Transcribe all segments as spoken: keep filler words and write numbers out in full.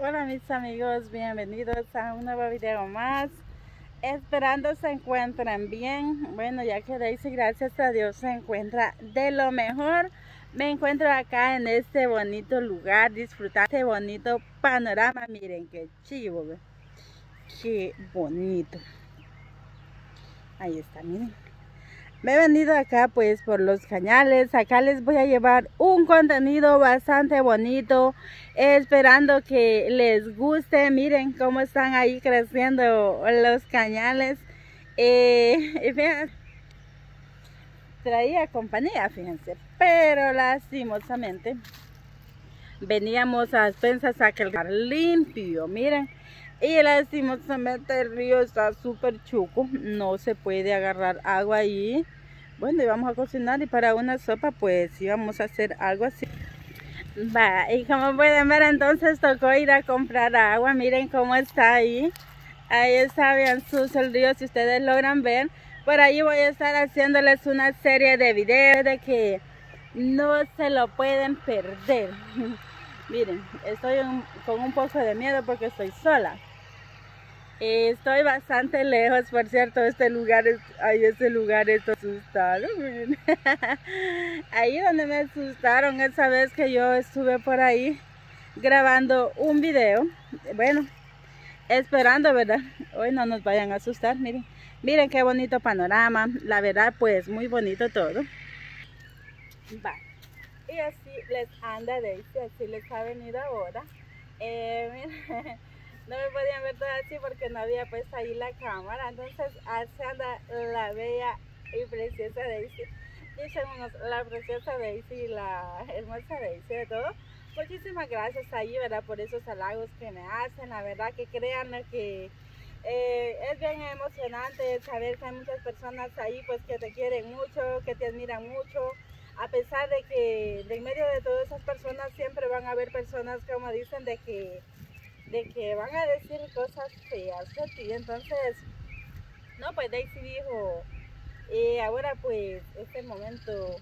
Hola mis amigos, bienvenidos a un nuevo video más. Esperando se encuentren bien. Bueno, ya que Daisy, gracias a Dios, se encuentra de lo mejor. Me encuentro acá en este bonito lugar, disfrutando de este bonito panorama. Miren qué chivo, ¿ve? Qué bonito. Ahí está, miren. Me he venido acá pues por los cañales. Acá les voy a llevar un contenido bastante bonito, esperando que les guste. Miren cómo están ahí creciendo los cañales. Eh, y fíjense, traía compañía, fíjense, pero lastimosamente veníamos a expensas a que el lugar limpio, miren. Y lastimosamente el río está súper chuco, no se puede agarrar agua ahí. Bueno, íbamos a cocinar y para una sopa pues íbamos a hacer algo así. Va, y como pueden ver, entonces tocó ir a comprar agua. Miren cómo está ahí. Ahí está bien sucio el río, si ustedes logran ver. Por ahí voy a estar haciéndoles una serie de videos de que no se lo pueden perder. Miren, estoy un, con un poco de miedo porque estoy sola. Estoy bastante lejos, por cierto. Este lugar es, ay, ese lugar es asustado. Miren. Ahí donde me asustaron esa vez que yo estuve por ahí grabando un video. Bueno, esperando, ¿verdad? Hoy no nos vayan a asustar. Miren, miren qué bonito panorama. La verdad, pues muy bonito todo. Va. Y así les anda Daisy, así les ha venido ahora. Eh, miren. No me podían ver todo así porque no había puesto ahí la cámara. Entonces así anda la bella y preciosa Daisy. Dicen unos, la preciosa Daisy y la hermosa Daisy de todo. Muchísimas gracias ahí, ¿verdad? Por esos halagos que me hacen. La verdad que créanme que eh, es bien emocionante saber que hay muchas personas ahí pues que te quieren mucho, que te admiran mucho. A pesar de que de en medio de todas esas personas siempre van a haber personas, como dicen, de que de que van a decir cosas feas de ti. Entonces, no, pues Daisy dijo, eh, ahora pues es el momento,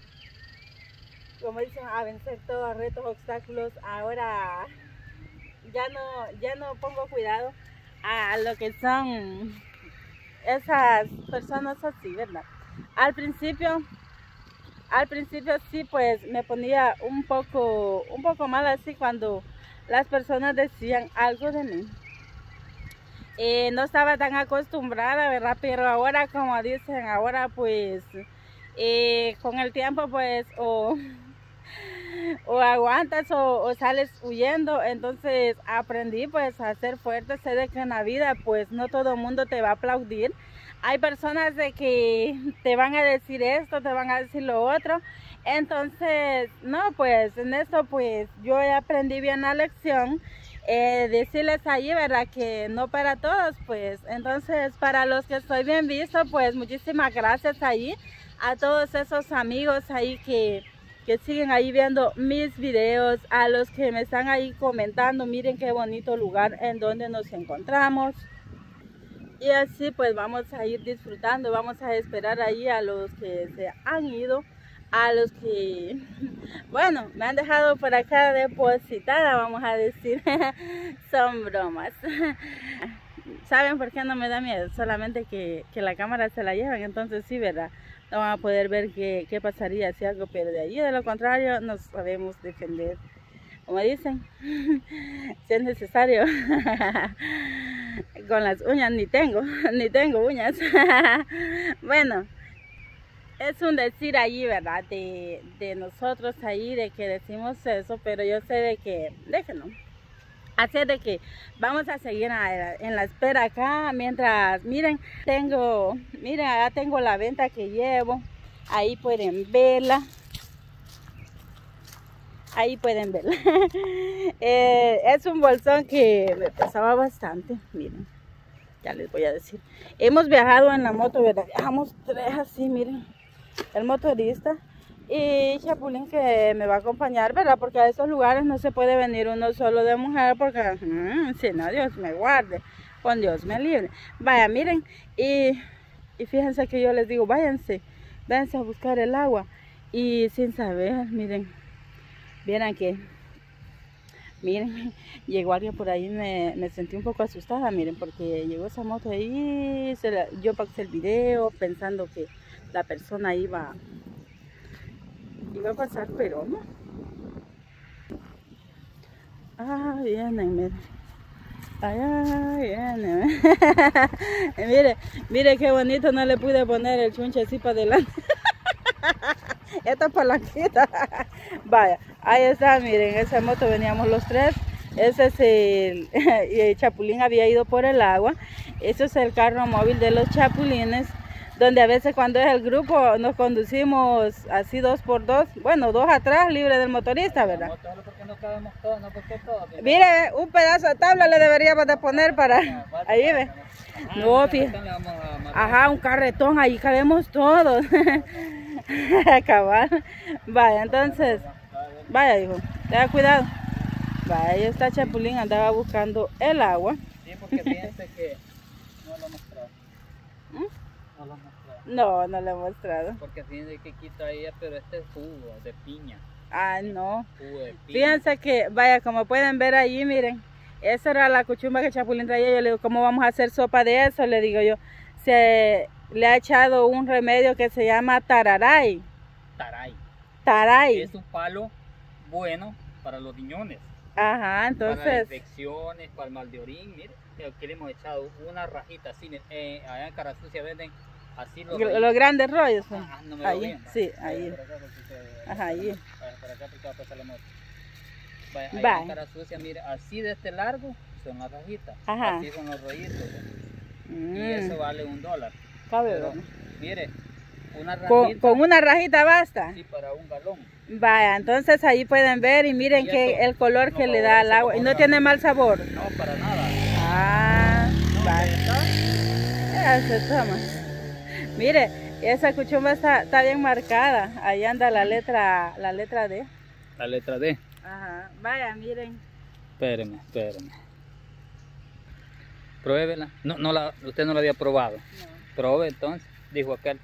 como dicen, a vencer todos retos, obstáculos. Ahora ya no, ya no pongo cuidado a lo que son esas personas así, ¿verdad? Al principio, al principio sí, pues me ponía un poco, un poco mal así cuando las personas decían algo de mí. Eh, no estaba tan acostumbrada, ¿verdad? Pero ahora, como dicen, ahora pues eh, con el tiempo pues o, o aguantas o, o sales huyendo. Entonces aprendí pues a ser fuerte. Sé de que en la vida pues no todo el mundo te va a aplaudir. Hay personas de que te van a decir esto, te van a decir lo otro. Entonces, no, pues en esto pues yo aprendí bien la lección. Eh, decirles ahí, ¿verdad? Que no para todos, pues. Entonces, para los que estoy bien visto, pues muchísimas gracias ahí a todos esos amigos ahí que, que siguen ahí viendo mis videos, a los que me están ahí comentando. Miren qué bonito lugar en donde nos encontramos. Y así pues vamos a ir disfrutando, vamos a esperar ahí a los que se han ido, a los que, bueno, me han dejado por acá depositada, vamos a decir. Son bromas. ¿Saben por qué no me da miedo? Solamente que, que la cámara se la llevan, entonces sí, ¿verdad? No van a poder ver qué, qué pasaría si algo pierde allí. De lo contrario, nos sabemos defender. Como dicen, si es necesario. Con las uñas ni tengo, ni tengo uñas. Bueno, es un decir allí, ¿verdad? De, de nosotros ahí, de que decimos eso, pero yo sé de que, déjenlo. Así es de que vamos a seguir a, en la espera acá, mientras, miren, tengo, miren, acá tengo la venta que llevo, ahí pueden verla. Ahí pueden verla. eh, es un bolsón que me pesaba bastante, miren. Ya les voy a decir. Hemos viajado en la moto, ¿verdad? Viajamos tres así, miren. El motorista y Chapulín que me va a acompañar, ¿verdad? Porque a esos lugares no se puede venir uno solo de mujer porque, mmm, si no, Dios me guarde, con Dios me libre. Vaya, miren, y, y fíjense que yo les digo, váyanse, váyanse a buscar el agua. Y sin saber, miren, vieran que Miren, llegó alguien por ahí, me, me sentí un poco asustada, miren, porque llegó esa moto ahí, se la, yo pausé el video pensando que la persona iba, iba a pasar, pero no. Ah, vienen, miren. Allá vienen. mire, mire qué bonito, no le pude poner el chunche así para adelante. Esta palanquita. Vaya, ahí está, miren, esa moto veníamos los tres. Ese es el, el Chapulín había ido por el agua. Ese es el carro móvil de los Chapulines, donde a veces cuando es el grupo nos conducimos así dos por dos, bueno, dos atrás, libre del motorista, ¿verdad? Mire, un pedazo de tabla le deberíamos de poner para, ahí ve. No, fíjate. Ajá, un carretón, ahí cabemos todos. Acabar. Vaya, entonces, vaya, hijo, tenga cuidado. Vaya, ahí está Chapulín, andaba buscando el agua. Sí, porque fíjense que no lo he mostrado. ¿Mm? No lo he mostrado. No, no lo he mostrado. Porque fíjense que quita ella, pero este es jugo de piña. Ah, no. Jugo de piña. Fíjense que, vaya, como pueden ver ahí, miren, esa era la cuchumba que Chapulín traía. Yo le digo, ¿cómo vamos a hacer sopa de eso? Le digo yo, se le ha echado un remedio que se llama tararay. Taray. Taray. Es un palo bueno para los riñones. Ajá, entonces. Para las infecciones, para el mal de orín. Mire, aquí le hemos echado una rajita así. Eh, allá en Cara Sucia venden así los, los grandes rollos. ¿Sí? Ah, no me ahí, bien, sí, ahí. Se, Ajá, ahí. Vaya, por acá porque va a pasar la moto. Vaya, allá Bye. en Cara Sucia, mire, así de este largo son las rajitas. Ajá. Así son los rollitos. Mm. Y eso vale un dólar. Cabe, Pero, mire, una rajita. Con, con una rajita basta. Sí, para un galón. Vaya, entonces ahí pueden ver y miren y que el color no que le da al agua. Y no tiene mal sabor. No, para nada. Ah, No, vaya. Ya se toma. Mire, esa cuchumba está, está bien marcada. Ahí anda la letra, la letra D. La letra D. Ajá, vaya, miren. Espéreme, espéreme. Pruébela. No, no la, usted no la había probado. No. Probe entonces, dijo aquel.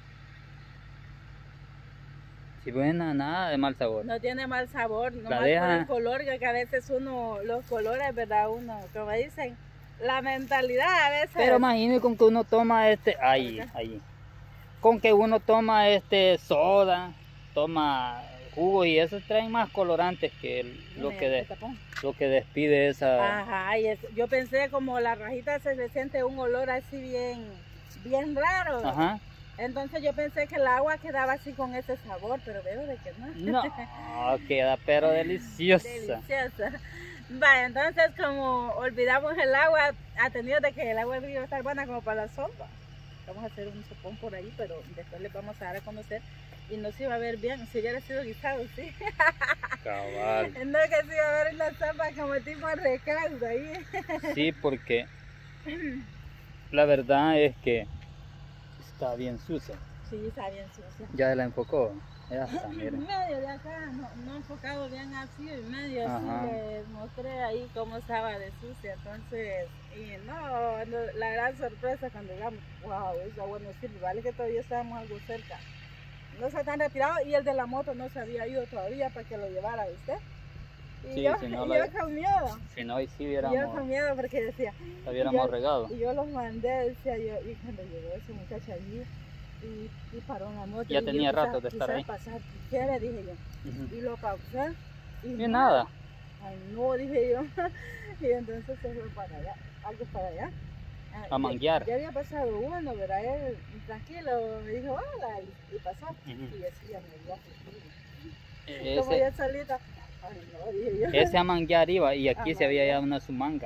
Si buena, nada de mal sabor. No tiene mal sabor, nomás por deja... el color, que a veces uno, los colores, ¿verdad? Uno, como dicen, la mentalidad a veces. Pero imagínese con que uno toma este, ahí, ahí. Con que uno toma este soda, toma jugos y eso traen más colorantes que el, lo, que de, lo que despide esa. Ajá, y es, yo pensé como la rajita se le siente un olor así bien, bien raro. Ajá. Entonces yo pensé que el agua quedaba así con ese sabor, pero veo de que no. No, queda pero deliciosa. Deliciosa. Vale, entonces como olvidamos el agua, atendido de que el agua del río está buena como para la sopa. Vamos a hacer un sopón por ahí, pero después les vamos a dar a conocer y no se iba a ver bien, si hubiera sido guisado, sí. Cabal. No, que se iba a ver la sopa como tipo recaldo ahí. Sí, porque la verdad es que está bien sucia. Sí, está bien sucia. Ya la enfocó. Ya está, miren. Medio de acá, no, no enfocado bien así, en medio Ajá. así les mostré ahí cómo estaba de sucia, entonces, y no, no, la gran sorpresa cuando llegamos, wow, esa agua no sirve, vale que todavía estábamos algo cerca, no se tan retirado y el de la moto no se había ido todavía para que lo llevara usted. Y Sí, yo, si no y la- yo con miedo, Si no, y si y yo con hubiéramos, miedo porque decía, la hubiéramos yo- regado. y yo los mandé, decía yo, y cuando llegó ese muchacho allí, y, y paró en la moto. Ya y tenía yo, quizá- rato de estar quizá ahí. pasar, ¿qué quiere? Dije yo. Ujú. Y lo pausé. Y Ni nada. Ay, no, dije yo. Y entonces se fue para allá, algo para allá. Ah, A manguear. Ya, ya había pasado uno, ¿verdad? Él tranquilo me dijo, hola, y, y pasó. Ujú. Y decía, me dio frío. Como Ese, yo solita. Ay, no, dije yo. ese a manguear iba y aquí A se había manguear. ya una sumanga.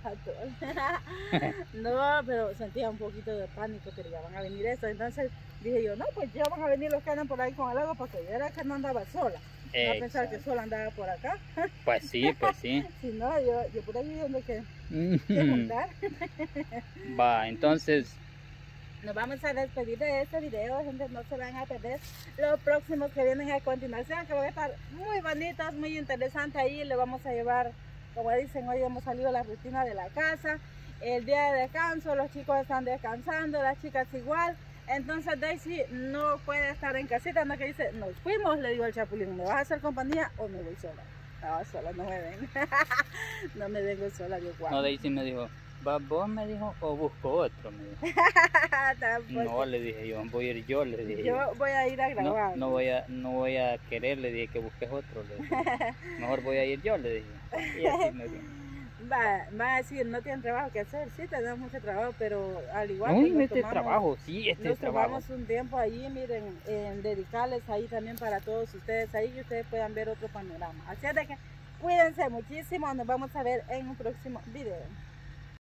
No, pero sentía un poquito de pánico que ya van a venir eso. Entonces dije yo, no, pues ya van a venir los que andan por ahí con el agua porque yo era que no andaba sola. No a pensar que Exacto. sola andaba por acá. Pues sí, pues sí. Si no, yo, yo por ahí viendo que, que Ujú. montar. Va, entonces, Nos vamos a despedir de este video, gente, no se van a perder los próximos que vienen a continuación, que van a estar muy bonitos, muy interesantes ahí. Le vamos a llevar, como dicen, hoy hemos salido a la rutina de la casa, el día de descanso, los chicos están descansando, las chicas igual. Entonces Daisy no puede estar en casita, no, que dice, nos fuimos, le digo al Chapulín, ¿me vas a hacer compañía o me voy sola? No, sola no me vengo. No me vengo sola, Dios guarde. No, Daisy me dijo, ¿va vos? Me dijo, o busco otro, me dijo. No, le dije yo, voy a ir yo, le dije yo. Yo voy a ir a grabar. No, no, voy a, no voy a querer, le dije que busques otro, le dije. Mejor voy a ir yo, le dije. Y así me dijo. Va, va a decir, no tienen trabajo que hacer, sí tenemos mucho trabajo, pero al igual no, que nos este tomamos, trabajo, sí, este nos trabajo. tomamos un tiempo ahí, miren, en dedicarles ahí también para todos ustedes, ahí que ustedes puedan ver otro panorama. Así es de que cuídense muchísimo, nos vamos a ver en un próximo video.